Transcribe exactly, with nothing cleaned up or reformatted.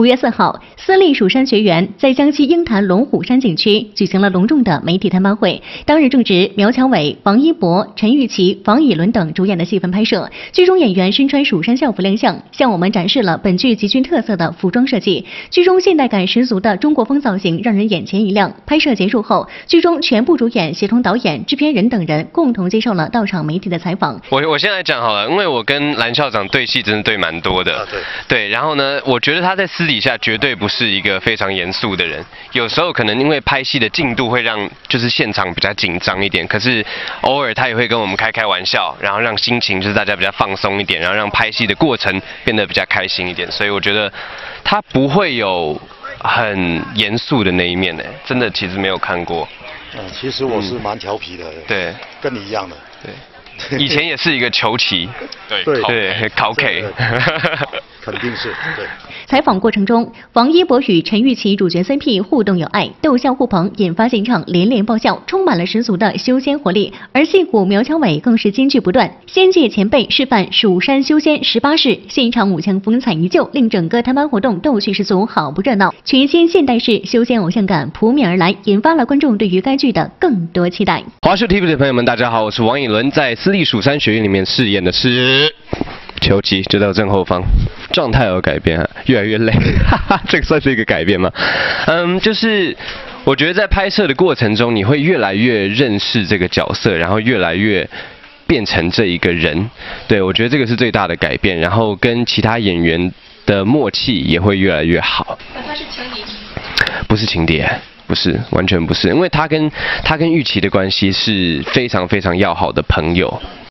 五月四号，私立蜀山学园在江西鹰潭龙虎山景区举行了隆重的媒体探班会。当日正值苗侨伟、王一博、陈钰琪、房以伦等主演的戏份拍摄，剧中演员身穿蜀山校服亮相，向我们展示了本剧极具特色的服装设计。剧中现代感十足的中国风造型让人眼前一亮。拍摄结束后，剧中全部主演、协同导演、制片人等人共同接受了到场媒体的采访。 我我先来讲好了，因为我跟蓝校长对戏真的对蛮多的，啊、对对，然后呢，我觉得他在私底下绝对不是一个非常严肃的人，有时候可能因为拍戏的进度会让就是现场比较紧张一点，可是偶尔他也会跟我们开开玩笑，然后让心情就是大家比较放松一点，然后让拍戏的过程变得比较开心一点，所以我觉得他不会有很严肃的那一面呢，真的其实没有看过。 嗯，其实我是蛮调皮的，嗯、 对， 跟你一样的， 对，以前也是一个球旗，对对对，考 K。 肯定是对。 采访过程中，王一博与陈钰琪主角 C P 互动有爱，逗笑互捧，引发现场连连爆笑，充满了十足的修仙活力。而戏骨苗侨伟更是金句不断，仙界前辈示范蜀山修仙十八式，现场武腔风采依旧，令整个探班活动逗趣十足，好不热闹。全新现代式修仙偶像感扑面而来，引发了观众对于该剧的更多期待。 华视 T V 的朋友们，大家好，我是王以伦，在私立蜀山学院里面饰演的是球旗，就在我正后方。状态有改变啊，越来越累，哈哈，这个算是一个改变吗？嗯，就是我觉得在拍摄的过程中，你会越来越认识这个角色，然后越来越变成这一个人。对，我觉得这个是最大的改变，然后跟其他演员的默契也会越来越好。 那他是情敌？ 不是情敌。不是，完全不是，因为他跟他跟钰琪的关系是非常非常要好的朋友。